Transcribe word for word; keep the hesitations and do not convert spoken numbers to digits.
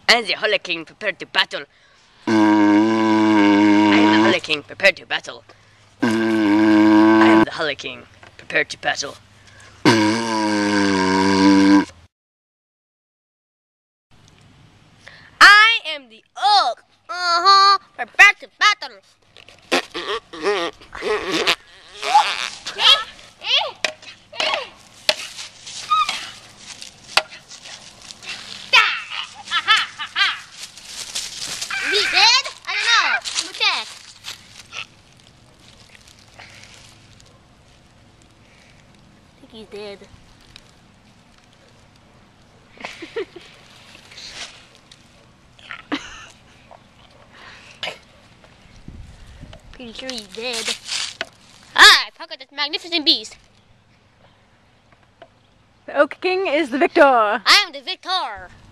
I am the Holy King prepared to battle. I am the Holy King prepared to battle. I am the Holy King prepared to battle. I am the Oak. Uh-huh. Prepared to battle. Is he dead? I don't know. Let me check. I think he's dead. Pretty sure he's dead. Ah, I forgot this magnificent beast. The Oak King is the victor. I am the victor.